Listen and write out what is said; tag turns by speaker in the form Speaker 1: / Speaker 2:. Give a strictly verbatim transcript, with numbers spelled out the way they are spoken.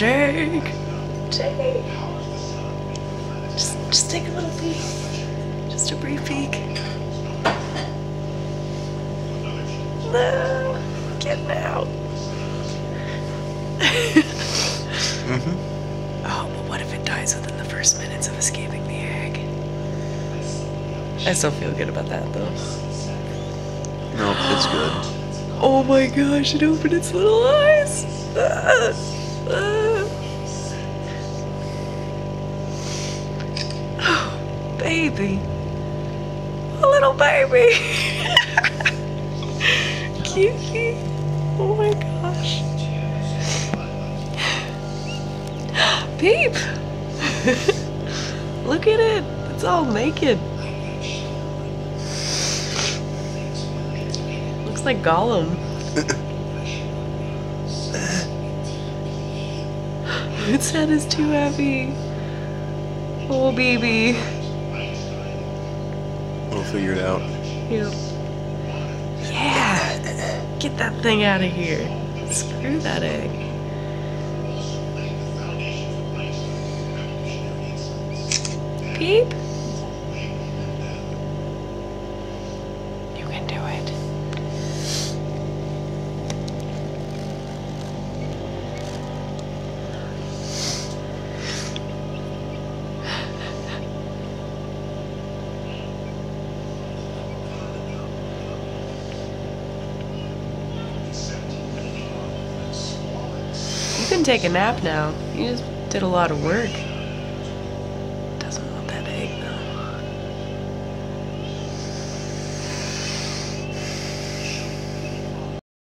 Speaker 1: Jake! Jake! Just, just take a little peek. Just a brief peek. No! Getting out.
Speaker 2: Mm-hmm.
Speaker 1: Oh, but what if it dies within the first minutes of escaping the egg? I still feel good about that, though.
Speaker 2: No, it's good.
Speaker 1: Oh my gosh, it opened its little eyes! Ah, ah. Oh, baby. A little baby. Cutie. Oh my gosh. Peep! Look at it. It's all naked. Looks like Gollum. Its head is too heavy. Oh, baby.
Speaker 2: We'll figure it out.
Speaker 1: Yep. Yeah! Get that thing out of here. Screw that egg. Peep? You can do it. You can take a nap now. You just did a lot of work.